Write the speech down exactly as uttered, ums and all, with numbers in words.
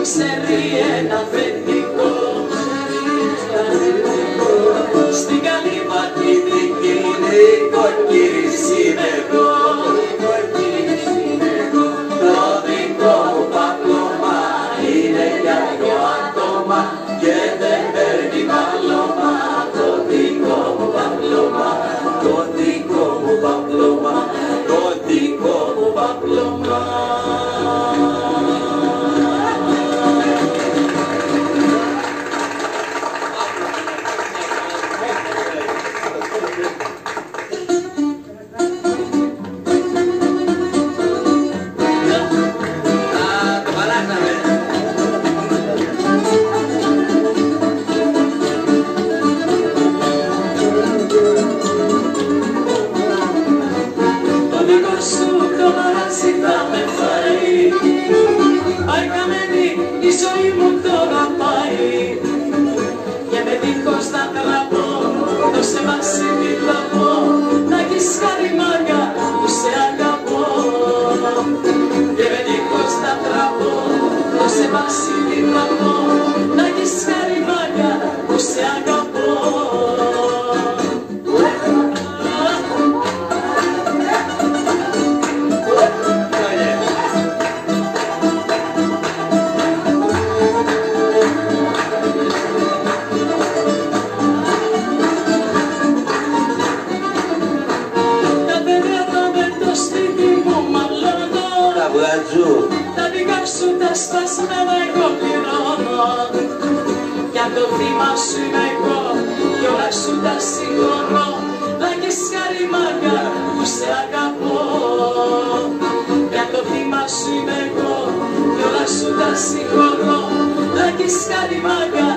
ξέρει ένα αφεντικό. Στην καλύβα τη δική μου νοικοκύρης είμαι εγώ. Το δικό μου παπλώμα είναι για δυο άτομα και δεν παίρνει παπλώμα. Το δικό μου παπλώμα, το δικό μου παπλώμα, το δικό μου παπλώμα. Η ζωή μου τώρα πάει και με δίχως να τραπώ, δώσε Βασίλη θα πω, να έχεις χαριμάγια που σε αγαπώ. Και με δίχως να τραπώ, δώσε Βασίλη θα πω, να έχεις χαριμάγια που σε αγαπώ. Τα δικά σου τα σπασμένα εγώ πληρώνω, κι αν το θύμα σου είμαι εγώ κι όλα σου τα συγχωρώ. Να έχεις χαριμάγια που σε αγαπώ, κι αν το θύμα σου είμαι εγώ κι όλα σου τα συγχωρώ. Να έχεις χαριμάγια